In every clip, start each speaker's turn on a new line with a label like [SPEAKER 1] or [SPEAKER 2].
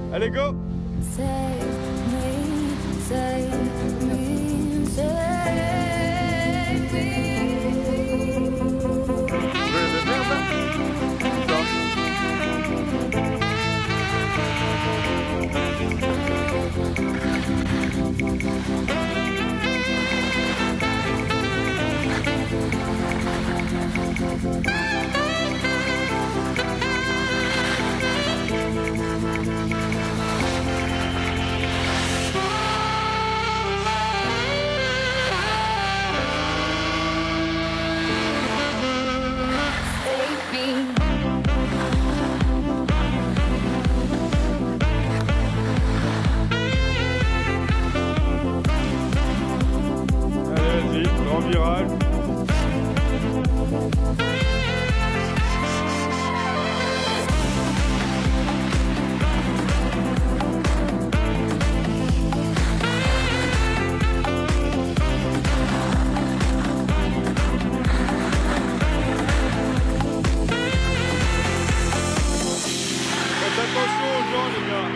[SPEAKER 1] Allez, go!
[SPEAKER 2] Save me, save me, save me.
[SPEAKER 1] Vous allez faire ça? Virage. Faites attention aux gens, les gars.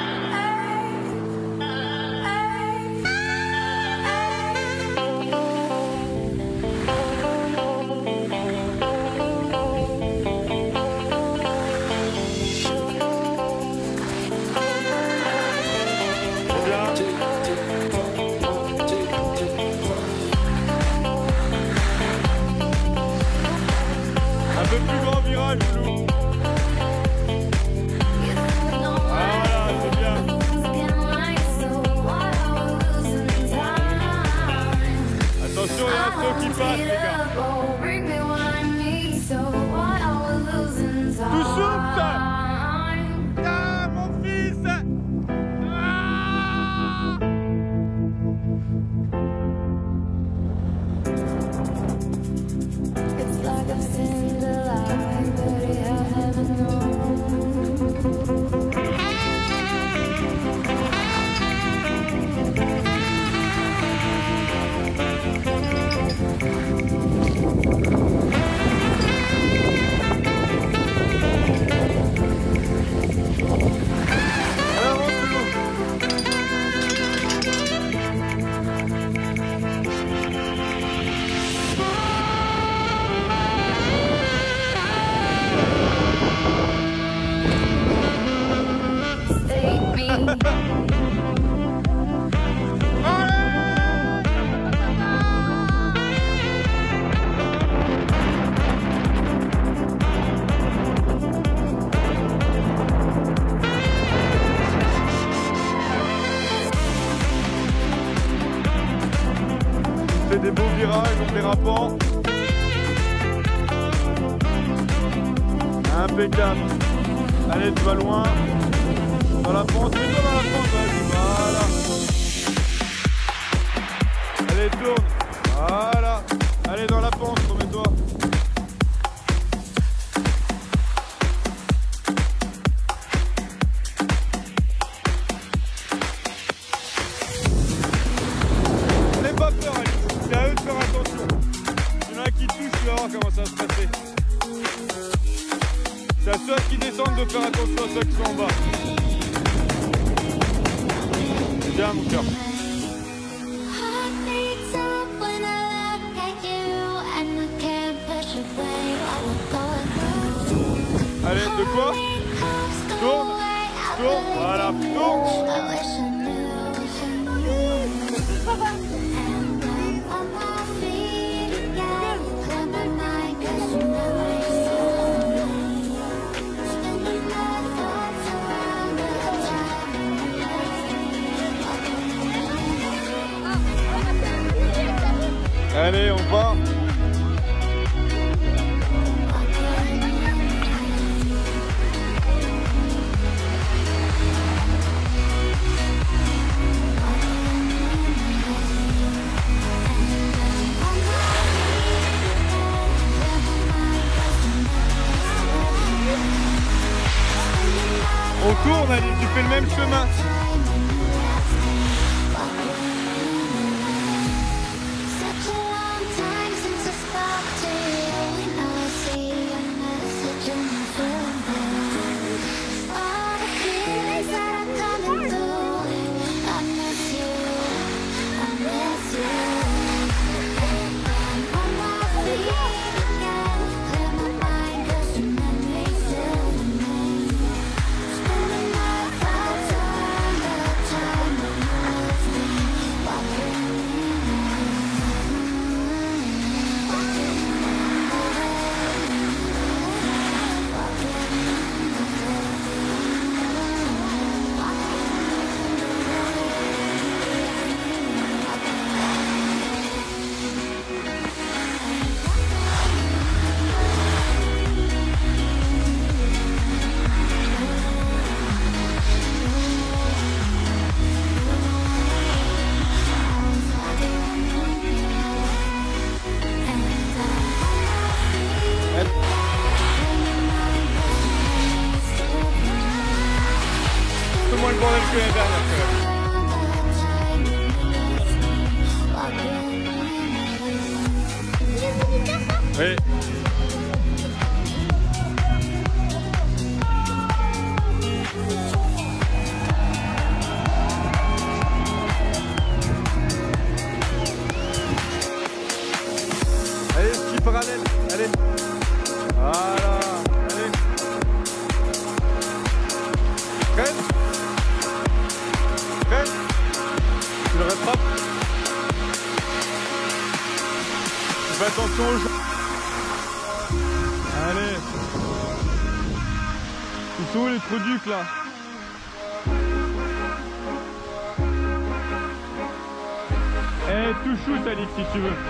[SPEAKER 1] Un peu plus grand virage, Lou. Ah voilà, c'est bien. Attention, il y a un saut qui passe, les gars. Tout soupe. Ah, mon fils. Ah.
[SPEAKER 2] It's like I've seen the light, but I haven't known.
[SPEAKER 1] Alors, on se loue.
[SPEAKER 2] Save me.
[SPEAKER 1] On fait des beaux virages, on fait dérapant. Impeccable. Allez, tu vas loin. Dans la pente, mets-toi dans la pente, vas-y, voilà. Allez, tourne. Voilà. Allez, dans la pente, remets-toi. N'aie pas peur, Alice. C'est à eux de faire attention. Il y en a qui touchent, tu vas voir comment ça va se passer. C'est à ceux qui descendent de faire attention à ceux qui sont en bas. C'est bien, mon cœur. Allez, de quoi? Tourne. Tourne. Voilà, tourne. Allez, on part. On tourne, allez, tu fais le même chemin. le bordel que l'année dernière quand même. Oui. Allez, ski parallèle, allez. Voilà, allez. Freine. Freine. Tu le rattrapes. Fais attention aux gens. Allez. Ils sont où les produits là? Eh, tout shoot Alix si tu veux.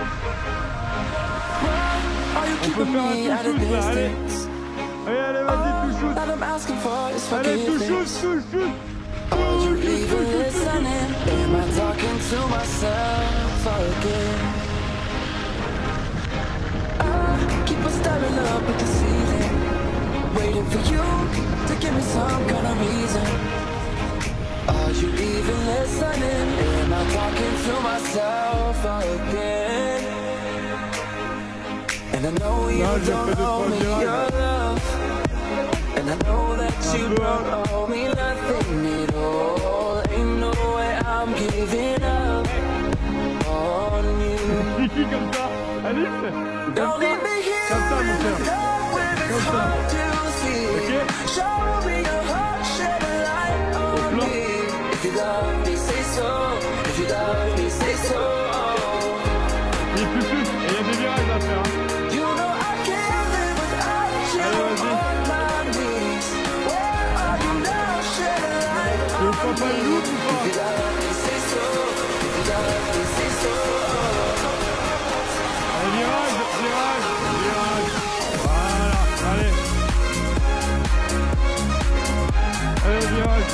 [SPEAKER 1] On peut faire un tout shoot là, allez. Allez, allez, vas-y, tout shoot. Allez, tout shoot, tout shoot.
[SPEAKER 3] Keep on staring up at the ceiling, waiting for you to give me some kind of reason. Are you even listening? Am I talking to myself again? And I know you don't owe me your love, and I know that you don't owe me nothing at all. Ain't no way I'm giving up on you.
[SPEAKER 1] C'est qui comme ça? Alix?
[SPEAKER 3] Don't leave me here
[SPEAKER 1] comme ça, mon
[SPEAKER 3] in the
[SPEAKER 1] frère.
[SPEAKER 3] dark where it's
[SPEAKER 1] Comme ça.
[SPEAKER 3] hard to see.
[SPEAKER 1] Ok?
[SPEAKER 3] Show me your heart, shed a light on
[SPEAKER 1] plan.
[SPEAKER 3] me. If you love me, say so. If you love me, say so.
[SPEAKER 1] Il est plus, et il y a des virages à faire. Hein.
[SPEAKER 3] You know I can't live without you.
[SPEAKER 1] Allez, vas-y.
[SPEAKER 3] On my knees. Where are you now? Shed a light
[SPEAKER 1] Tu
[SPEAKER 3] on
[SPEAKER 1] veux pas
[SPEAKER 3] me.
[SPEAKER 1] le loup ou
[SPEAKER 3] If you
[SPEAKER 1] pas?
[SPEAKER 3] love me, say so. If you love me, say so.
[SPEAKER 1] Allez, virage, virage, virage. Voilà, allez. Allez, virage.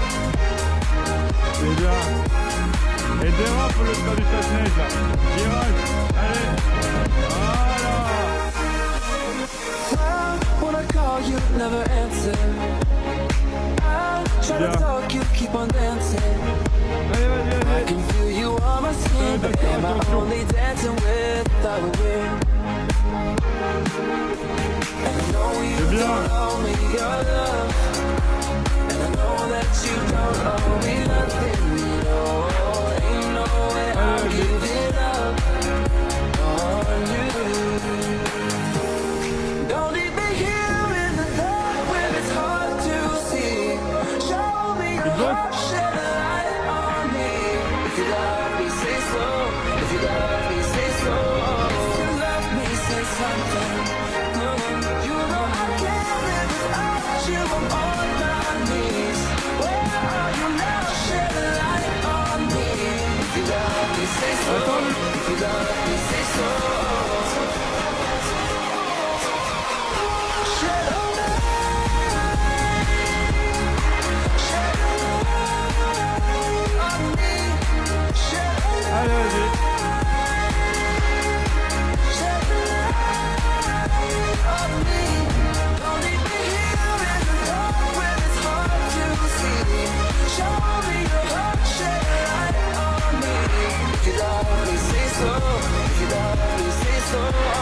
[SPEAKER 1] C'est bien. Et dérape le stade du chasse-neige là. Virage, allez. Voilà.
[SPEAKER 3] When I call you, never answer. I try to talk, you keep on dancing.
[SPEAKER 1] Allez, vas-y,
[SPEAKER 3] I
[SPEAKER 1] allez.
[SPEAKER 3] can feel you on my skin, but am I only dancing without a wind? And I know you don't owe me your love, and I know that you don't owe me nothing at all. Ain't no way I'm giving up on you. Don't leave me here in the dark where it's hard to see. Show me your heart, shed a light on me. If you love me, say so. If you love me, say so. If you love me, say something. You know I can't live without you. I'm on my knees. Where are you now? Shed a light on me. If you love me, say so. If you love me, say so. Shed a light. Shed a light on me. Shed a light.
[SPEAKER 1] Allez, vas-y.
[SPEAKER 3] Shed a light on me. Don't leave me here in the dark where it's hard to see. Show me your heart, shed a light on me. If you love me, say so. If you love me, say so.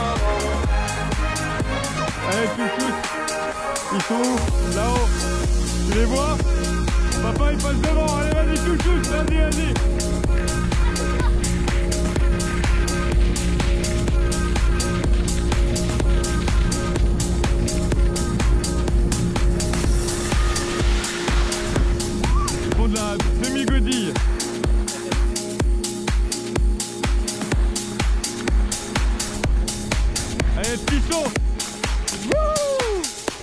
[SPEAKER 1] Allez, tout shoot. Ils sont où? Là-haut. Tu les vois? Papa, il passe devant. Allez, vas-y, tout shoot. Vas-y, vas-y. Ils font de la semi-godille. Allez, petit saut. Wouh!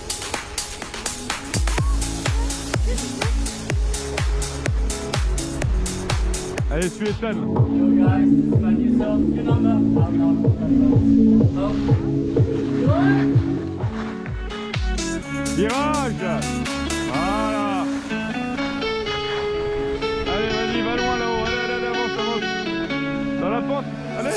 [SPEAKER 1] Allez, suis Ethan. Virage. Voilà. Allez, vas-y, va loin là-haut. Allez, allez, allez, avance, avance. Dans la porte. Allez.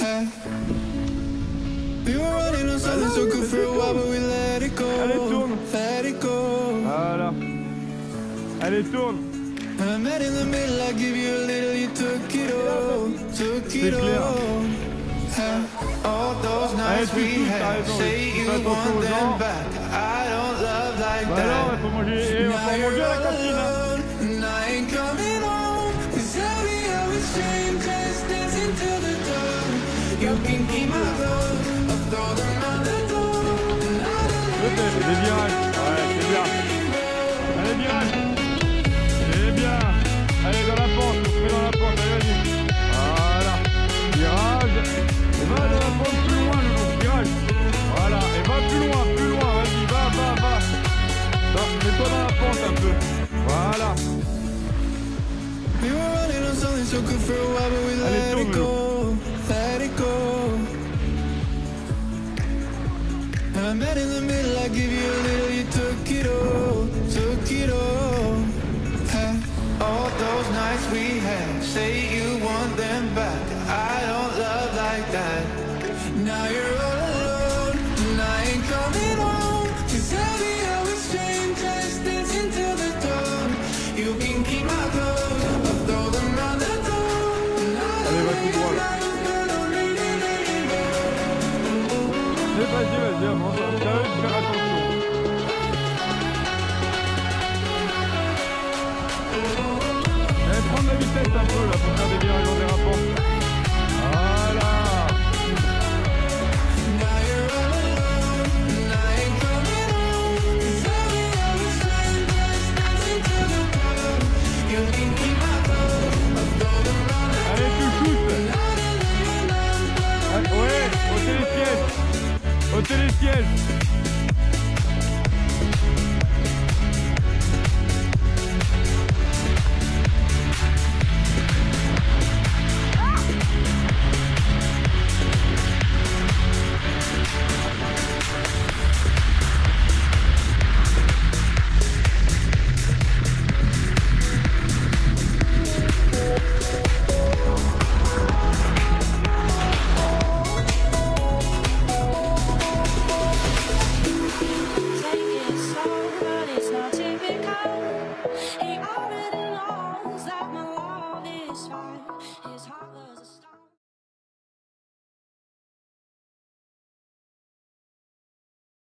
[SPEAKER 4] We were running on something so good for a while, but we let it go.
[SPEAKER 1] Allez, tourne.
[SPEAKER 4] Let it go.
[SPEAKER 1] Voilà. Allez, tourne.
[SPEAKER 4] I I met in the middle, I give you a little, you took it all, took it all. All those nights we had, say you want them back. I don't love like that. Now you're all alone, and I ain't coming home. 'Cause I'll be always strangers dancing till the dawn. You can keep my clothes, I'll throw them out the door. And I don't
[SPEAKER 1] les virages, ouais, c'est bien. Allez, virage. C'est bien. Allez, dans la pente, on se met dans la pente, allez, vas-y. Voilà. Virage. Et va dans la pente plus loin, le virage. Voilà. Et va plus loin, vas-y, va. Mets-toi dans la pente un peu. Voilà.
[SPEAKER 4] We were running on something so good for a while, but we let it go, let it go. And I met in the middle, I give you a little, you took it all, took it all. All those nights we had, say you want them back. I don't love like that. Now you're all alone, and I ain't coming home. 'Cause I'll be always strangers dancing till the dawn. You can keep my clothes, I'll throw them out the door.
[SPEAKER 1] Allez, va tout droit là. Vas-y, avance. Ça va faire attention. Allez, prendre la vitesse un peu là pour faire des virages en dérapant.